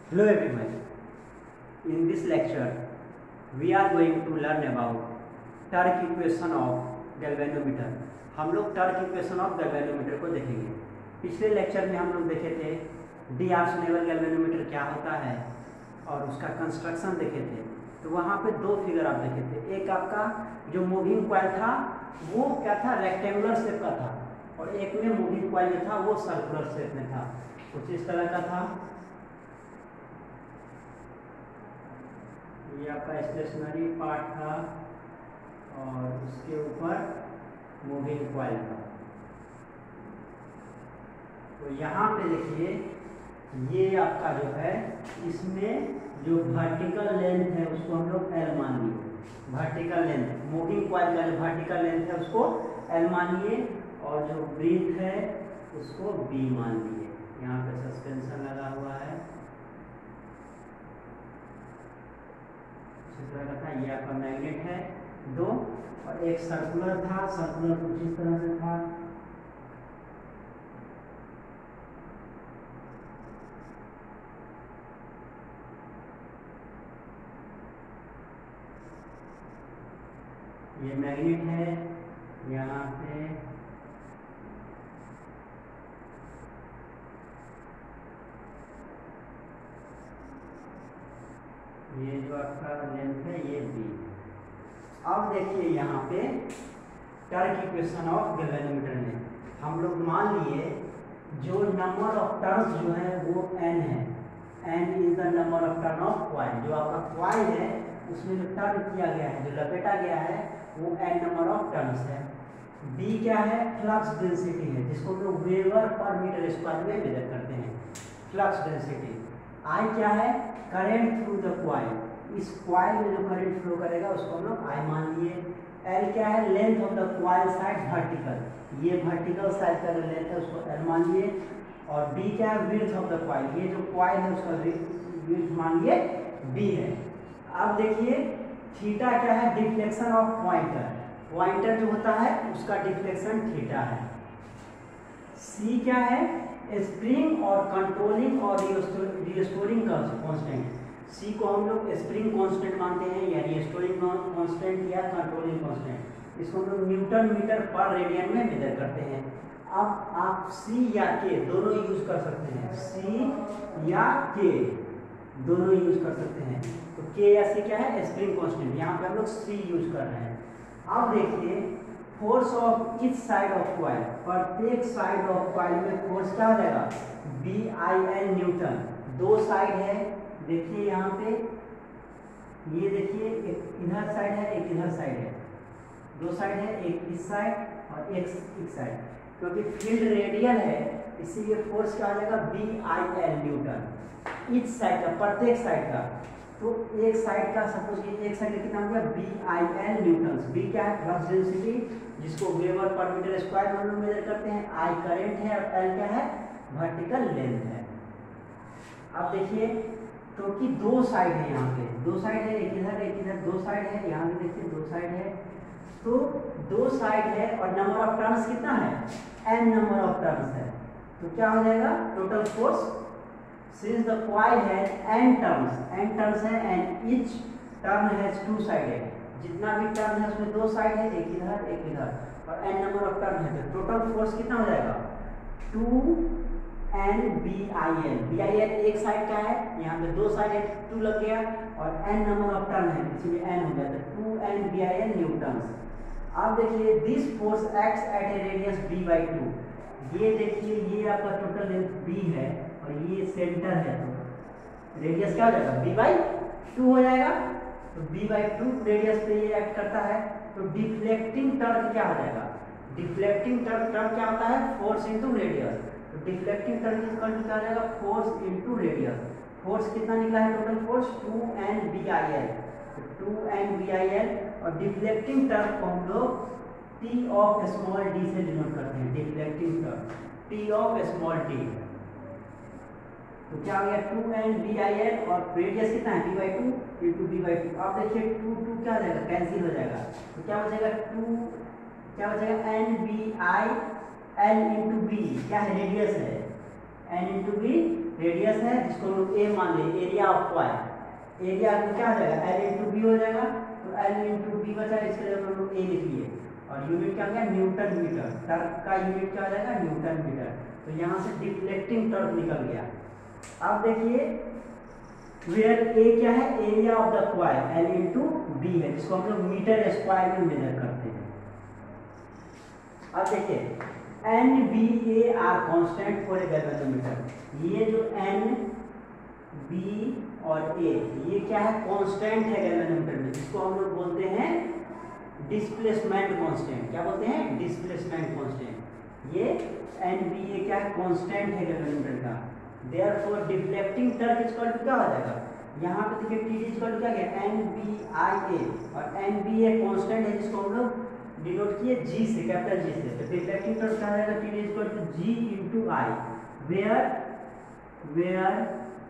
Hello everyone. In this lecture, we are going to learn about torque equation of galvanometer. हम लोग Turk equation of galvanometer को देखेंगे। पिछले lecture में हम लोग देखे थे डी आर्सनेबल गैल्वेनोमीटर क्या होता है और उसका कंस्ट्रक्शन देखे थे। तो वहाँ पे दो फिगर आप देखे थे, एक आपका जो मूविंग कॉइल था वो क्या था, रेक्टेंगुलर शेप का था, और एक में मूविंग कॉइल जो था वो सर्कुलर शेप में था, कुछ इस तरह का था। ये आपका स्टेशनरी पार्ट था और उसके ऊपर मूविंग कॉइल था। तो यहाँ पे देखिए, ये आपका जो है, इसमें जो वर्टिकल लेंथ है उसको हम लोग एल मान लिए। वर्टिकल लेंथ, मूविंग कॉइल का जो वर्टिकल लेंथ है उसको एल मानिए, और जो ब्रीथ है उसको बी मान लिए। यहाँ पे सस्पेंशन लगा हुआ है, इस तरह का था। ये आपका मैग्नेट है दो, और एक सर्कुलर था, सर्कुलर कुछ इस तरह से था। ये मैग्नेट है, यहाँ पे ये जो आपका लेंथ है ये बी। अब देखिए यहाँ पे टर्क इक्वेशन ऑफ गैल्वेनोमीटर में हम लोग मान लिए जो नंबर ऑफ टर्न्स जो है वो n है। n is the number of turn of coil. जो आपका कॉइल है उसमें जो टर्न किया गया है, जो लपेटा गया है, वो n नंबर ऑफ टर्न्स है। b क्या है, फ्लक्स डेंसिटी है, जिसको हम लोग वेबर पर मीटर स्क्वायर में मेजर करते हैं, फ्लक्स डेंसिटी। I क्या है, करंट थ्रू द कॉइल। इस कॉइल में जो करंट फ्लो करेगा उसको हम लोग I मान लिए। L क्या है, length of the coil side vertical, ये वर्टिकल साइड का जो लेंथ है उसको L मान लिए। और B क्या है, विड्थ ऑफ द कॉइल, ये जो कॉइल है उसका विड्थ मान लिए B है। अब देखिए थीटा क्या है, डिफ्लेक्शन ऑफ पॉइंटर, पॉइंटर जो होता है उसका डिफ्लेक्शन थीटा है। C क्या है, स्प्रिंग और कंट्रोलिंग और रिस्टोरिंग कांस्टेंट। सी को हम लोग स्प्रिंग कांस्टेंट मानते हैं, या रिस्टोरिंग कांस्टेंट या कंट्रोलिंग कांस्टेंट। इसको हम लोग न्यूटन मीटर पर रेडियन में मेजर करते हैं। अब आप सी या के दोनों यूज कर सकते हैं, सी या के दोनों यूज कर सकते हैं। तो के या सी क्या है, स्प्रिंग कांस्टेंट, यहाँ पे हम लोग सी यूज कर रहे हैं। अब देखिए force of each side of coil, प्रत्येक साइड ऑफ कॉइल में फोर्स क्या हो जाएगा, BIL न्यूटन। दो साइड है, देखिए यहाँ पे, ये देखिए एक इधर साइड है एक इधर साइड है, दो साइड है, एक इस साइड और एक इस साइड। क्योंकि फील्ड रेडियल है इसीलिए फोर्स क्या हो जाएगा, BIL न्यूटन ईच साइड का, प्रत्येक साइड का। तो एक साइड का, सपोज कि एक साइड का कितना हो गया, BIL न्यूटन। बी क्या है, फ्लक्स डेंसिटी, जिसको वेबर पर मीटर स्क्वायर में हम मेजर करते हैं। I करंट है और L क्या है, वर्टिकल लेंथ है। अब देखिए, क्योंकि दो साइड है, यहाँ पे दो साइड है, एक इधर दो साइड है, यहाँ भी देखिए दो साइड है। तो दो साइड है और नंबर ऑफ टर्न्स कितना है, n नंबर ऑफ टर्न्स है। तो क्या हो जाएगा, total force, since the coil has n turns है, and each turn has two sided. जितना भी टर्न है उसमें दो साइड है, एक इधर एक इधर, और n नंबर ऑफ टर्न है। तो टोटल फोर्स कितना हो जाएगा, 2NBIL। BIL एक साइड का है, यहाँ पे दो साइड है, 2 लग गया, और n नंबर ऑफ टर्न है इसलिए n हो गया, तो 2NBIL न्यूटन्स। अब देखिए this force acts at a radius b/2। ये देखिए, ये आपका टोटल लेंथ b है और ये सेंटर है, तो रेडियस क्या हो जाएगा, b/2 हो जाएगा। तो b/2 रेडियस पे ये एक्ट करता है। तो डिफ्लेक्टिंग टर्क क्या हो जाएगा, डिफ्लेक्टिंग टर्क क्या होता है, फोर्स इनटू रेडियस। तो डिफ्लेक्टिंग टर्क इक्वल टू क्या हो जाएगा, फोर्स इनटू रेडियस। फोर्स कितना निकला है, टोटल फोर्स 2NBIL, 2NBIL। और डिफ्लेक्टिंग टर्क को हम लोग T ऑफ स्मॉल d से डिनोट करते हैं, deflecting torque T of small d। तो क्या हो गया, 2NBIL, और रेडियस कितना है, b/2 इंटू b/2। अब देखिए 2 क्या हो जाएगा, कैंसिल हो जाएगा। तो क्या बचेगा, 2 क्या बचेगा, NBIL इंटू b, क्या है, रेडियस है, n इंटू b रेडियस है जिसको हम लोग ए मान ले, एरिया ऑफ कॉइल, एरिया क्या हो जाएगा एल इंटू बी हो जाएगा, तो एल इंटू बी बचा, इसके जगह हम लोग ए लिख लिए, और यूनिट क्या हो गया न्यूटन मीटर, टर्क का यूनिट क्या हो जाएगा न्यूटन मीटर, तो यहाँ से डिफ्लेक्टिंग टर्क निकल गया। अब देखिए वेयर ए क्या है area of the coil, L into B है जिसको हम लोग मीटर स्क्वायर में मेजर करते हैं। अब देखिए N B A are constant for a galvanometer, ये जो एन बी और ए ये क्या है कांस्टेंट है गैल्वेनोमीटर में, जिसको हम लोग बोलते हैं डिस्प्लेसमेंट कांस्टेंट, क्या बोलते हैं डिस्प्लेसमेंट कांस्टेंट, ये एन बी ए क्या है कांस्टेंट है गैल्वेनोमीटर का। Therefore deflecting torque equal to क्या हो जाएगा, यहाँ पे देखिए टी डी इक्वल टू क्या गया एन बी आई ए, और एन बी ए कांस्टेंट है जिसको हम लोग डिनोट किए जी से, कैपिटल जी से, तो डिफ्लेक्टिंग टर्क क्या रहेगा T D equal to G into I, where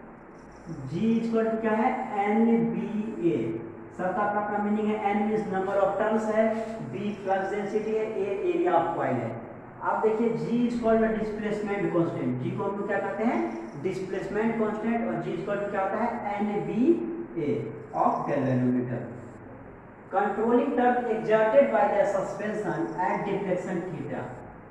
G equal to क्या है एन बी ए, सबका अपना अपना मीनिंग है, N means number of turns है, बी फ्लक्स डेंसिटी है, ए एरिया ऑफ कॉइल है। आप देखिए G equal to displacement constant, G को हम लोग क्या कहते हैं डिस्प्लेसमेंट कांस्टेंट, और जी इक्वल टू क्या होता है N B A of galvanometer. Controlling torque exerted by the suspension at deflection theta,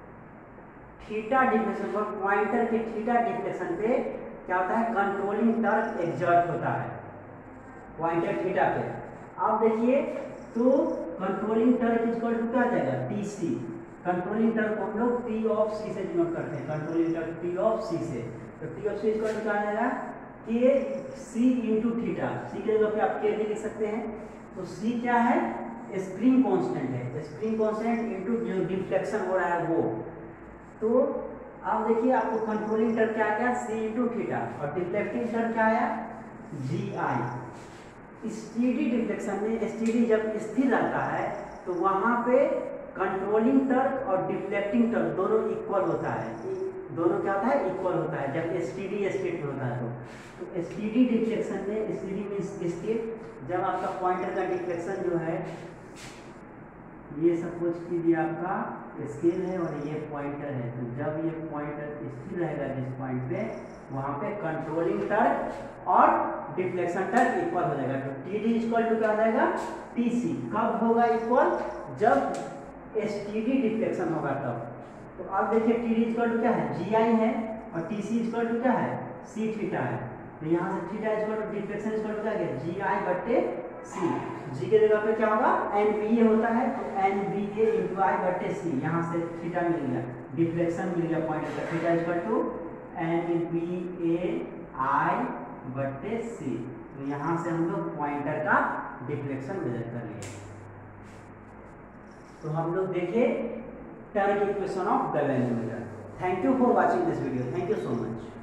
theta deflection पर पॉइंटर के थीटा डिफ्लेक्शन पे क्या होता है कंट्रोलिंग टर्क एक्सर्ट होता है पॉइंटर थीटा पे। आप देखिए तो कंट्रोलिंग टर्क इक्वल टू क्या आ जाएगा टी सी, कंट्रोलिंग टर्क हम लोग टी ऑफ सी से डिनोट करते हैं, controlling torque T of C से, तो T of C equal to क्या आ जाएगा के सी इंटू थीटा, सी के जगह पे आप के लिख सकते हैं, तो सी क्या है स्प्रिंग कांस्टेंट है, स्प्रिंग कांस्टेंट इंटू जो डिफ्लेक्शन हो रहा है वो, तो आप देखिए आपको कंट्रोलिंग टर्क क्या आ गया सी इंटू थीटा, और डिफ्लेक्टिंग टर्क क्या आया जी आई। स्टीडी डिफ्लेक्शन में स्टीडी जब स्थिर रहता है तो वहां पे कंट्रोलिंग टर्क और डिफ्लेक्टिंग टर्क दोनों इक्वल होता है, दोनों क्या होता है इक्वल होता है जब स्टीडी स्टेट में होता है। तो स्टीडी डिफ्लेक्शन में स्टीडी मींस स्थिर, जब आपका पॉइंटर का डिफ्लेक्शन जो है ये सपोज कीजिए आपका स्केल है और ये पॉइंटर है, तो जब ये पॉइंटर स्थिर रहेगा जिस पॉइंट पे वहां पे कंट्रोलिंग टर्क और डिफ्लेक्शन टर्क इक्वल हो जाएगा, तो टी डी इक्वल टू क्या हो जाएगा टी सी। कब होगा इक्वल जब स्टीडी डिफ्लेक्शन होगा तब। तो आप देखिए टी डी इक्वल टू क्या है जी आई है, और टी सी इक्वल टू क्या है सी थीटा है, तो यहाँ से theta equal to deflection equal to क्या गया जी आई बट्टे सी, जी के जगह पे क्या होगा एन बी ए होता है, तो N B A into I बट्टे सी, यहाँ से थीटा मिल गया, डिफ्लेक्शन मिल गया पॉइंटर का, theta equal to N B A I बट्टे सी, तो यहाँ से हम लोग पॉइंटर का डिफ्लेक्शन मेजर कर लिए। तो हम लोग देखे torque equation of galvanometer. Thank you for watching this video, thank you so much.